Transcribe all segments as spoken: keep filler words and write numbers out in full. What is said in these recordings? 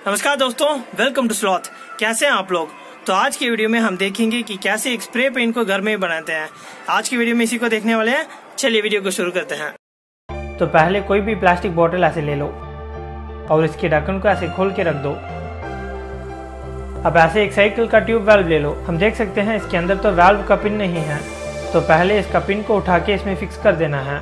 नमस्कार दोस्तों, welcome to sloth. कैसे हैं आप लोग? तो आज की वीडियो में हम देखेंगे कि कैसे एक स्प्रे पेंट को घर में बनाते हैं। आज की वीडियो में इसी को देखने वाले हैं। चलिए वीडियो को शुरू करते हैं। तो पहले कोई भी प्लास्टिक बोतल ऐसे ले लो और इसके ढक्कन को ऐसे खोल के रख दो। अब ऐसे एक साइकिल का ट्यूब वाल्व ले लो। हम देख सकते हैं इसके अंदर तो वाल्व का पिन नहीं है, तो पहले इसका पिन को उठा के इसमें फिक्स कर देना है।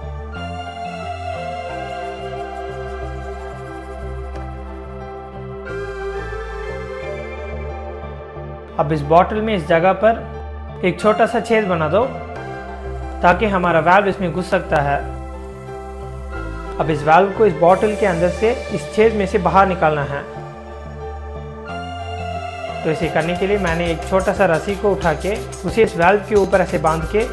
अब इस बॉटल में इस जगह पर एक छोटा सा छेद बना दो ताकि हमारा वाल्व इसमें घुस सकता है। अब इस वाल्व को इस बॉटल के अंदर से इस छेद में से बाहर निकालना है। तो इसे करने के लिए मैंने एक छोटा सा रस्सी को उठा के उसे इस वाल्व के ऊपर ऐसे बांध के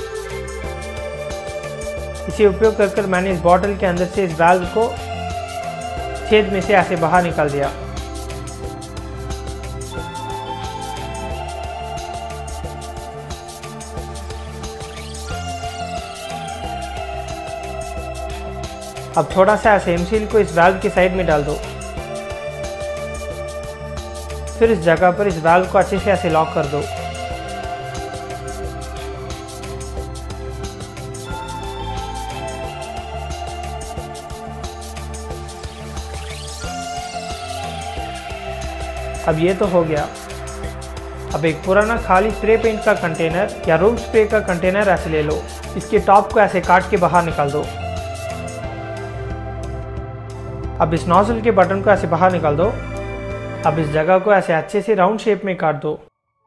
इसे उपयोग कर कर मैंने इस बॉटल के अंदर से इस वाल्व को छेद में से ऐसे बाहर निकाल दिया। अब थोड़ा सा ऐसे एमसील को इस वाल्व की साइड में डाल दो। फिर इस जगह पर इस वाल्व को अच्छे से ऐसे लॉक कर दो। अब ये तो हो गया। अब एक पुराना खाली स्प्रे पेंट का कंटेनर या रूम स्प्रे का कंटेनर ऐसे ले लो। इसके टॉप को ऐसे काट के बाहर निकाल दो। अब इस नोजल के बटन को ऐसे बाहर निकाल दो। अब इस जगह को ऐसे अच्छे से राउंड शेप में काट दो।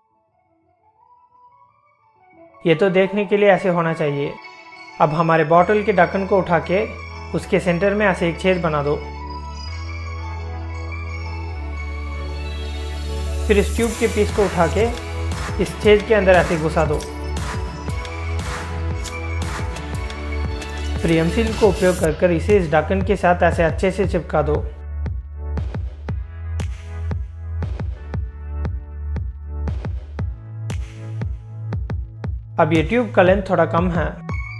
ये तो देखने के लिए ऐसे होना चाहिए। अब हमारे बॉटल के ढक्कन को उठा के उसके सेंटर में ऐसे एक छेद बना दो। फिर इस ट्यूब के पीस को उठा के इस छेद के अंदर ऐसे घुसा दो। फिर एमसील को उपयोग कर कर इसे इस ढक्कन के साथ ऐसे अच्छे से चिपका दो। अब ये ट्यूब का लेंथ थोड़ा कम है।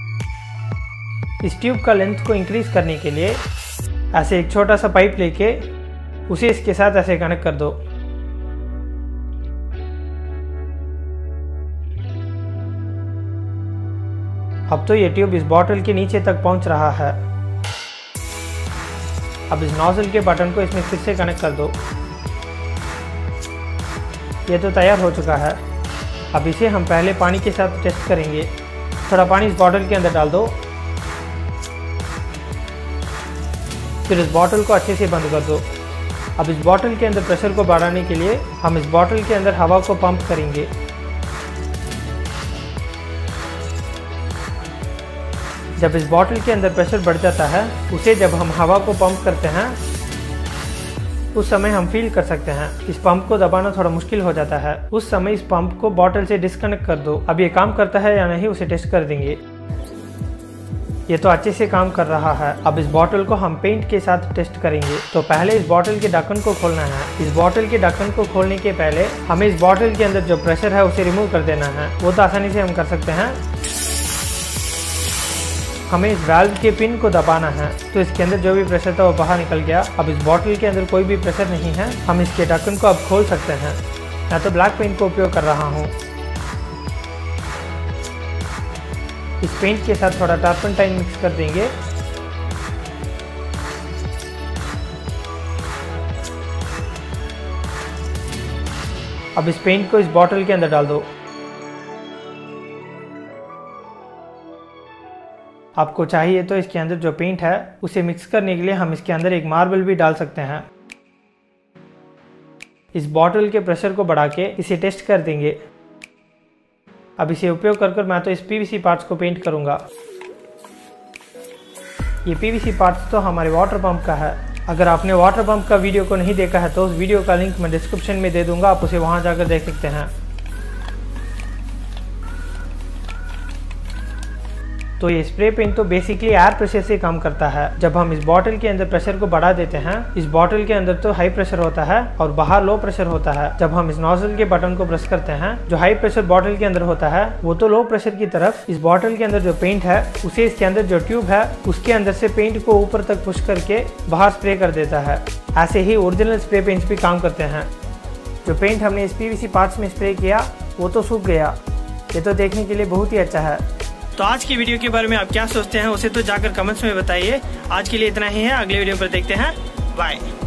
इस ट्यूब का लेंथ को इंक्रीज करने के लिए ऐसे एक छोटा सा पाइप लेके उसे इसके साथ ऐसे कनेक्ट कर दो। अब तो ये ट्यूब इस बॉटल के नीचे तक पहुंच रहा है। अब इस नोजल के बटन को इसमें फिर से कनेक्ट कर दो। ये तो तैयार हो चुका है। अब इसे हम पहले पानी के साथ टेस्ट करेंगे। थोड़ा पानी इस बॉटल के अंदर डाल दो। फिर इस बॉटल को अच्छे से बंद कर दो। अब इस बॉटल के अंदर प्रेशर को बढ़ाने के लिए हम इस बॉटल के अंदर हवा को पंप करेंगे। जब इस बॉटल के अंदर प्रेशर बढ़ जाता है, उसे जब हम हवा को पंप करते हैं उस समय हम फील कर सकते हैं। इस पंप को दबाना थोड़ा मुश्किल हो जाता है। उस समय इस पंप को बॉटल से डिस्कनेक्ट कर दो। अब ये काम करता है या नहीं उसे टेस्ट कर देंगे। ये तो अच्छे से काम कर रहा है। अब इस बॉटल को हम पेंट के साथ टेस्ट करेंगे। तो पहले इस बॉटल के ढक्कन को खोलना है। इस बॉटल के ढक्कन को खोलने के पहले हमें इस बॉटल के अंदर जो प्रेशर है उसे रिमूव कर देना है। वो तो आसानी से हम कर सकते हैं। हमें इस वाल्व के पिन को दबाना है तो इसके अंदर जो भी प्रेशर था वो बाहर निकल गया। अब इस बॉटल के अंदर कोई भी प्रेशर नहीं है। हम इसके ढक्कन को अब खोल सकते हैं। मैं तो ब्लैक पेंट का उपयोग कर रहा हूँ। इस पेंट के साथ थोड़ा टर्पेंटाइन मिक्स कर देंगे। अब इस पेंट को इस बॉटल के अंदर डाल दो। आपको चाहिए तो इसके अंदर जो पेंट है उसे मिक्स करने के लिए हम इसके अंदर एक मार्बल भी डाल सकते हैं। इस बॉटल के प्रेशर को बढ़ा के इसे टेस्ट कर देंगे। अब इसे उपयोग कर कर मैं तो इस पीवीसी पार्ट्स को पेंट करूंगा। ये पीवीसी पार्ट्स तो हमारे वाटर पंप का है। अगर आपने वाटर पंप का वीडियो को नहीं देखा है तो उस वीडियो का लिंक मैं डिस्क्रिप्शन में दे दूंगा, आप उसे वहां जाकर देख सकते हैं। तो ये स्प्रे पेंट तो बेसिकली एयर प्रेशर से काम करता है। जब हम इस बॉटल के अंदर प्रेशर को बढ़ा देते हैं, इस बॉटल के अंदर तो हाई प्रेशर होता है और बाहर लो प्रेशर होता है। जब हम इस नोजल के बटन को प्रेस करते हैं, जो हाई प्रेशर बॉटल के अंदर होता है वो तो लो प्रेशर की तरफ इस बॉटल के अंदर जो पेंट है उसे इसके अंदर जो ट्यूब है उसके अंदर से पेंट को ऊपर तक पुश करके बाहर स्प्रे कर देता है। ऐसे ही ओरिजिनल स्प्रे पेंट्स भी काम करते हैं। जो पेंट हमने इस पीवीसी पार्ट्स में स्प्रे किया वो तो सूख गया। ये तो देखने के लिए बहुत ही अच्छा है। तो आज की वीडियो के बारे में आप क्या सोचते हैं उसे तो जाकर कमेंट्स में बताइए। आज के लिए इतना ही है, अगले वीडियो पर देखते हैं। बाय।